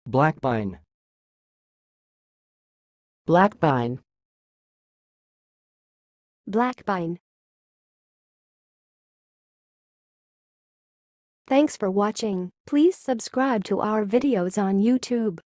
blackbine, blackbine, blackbine. Thanks for watching. Please subscribe to our videos on YouTube.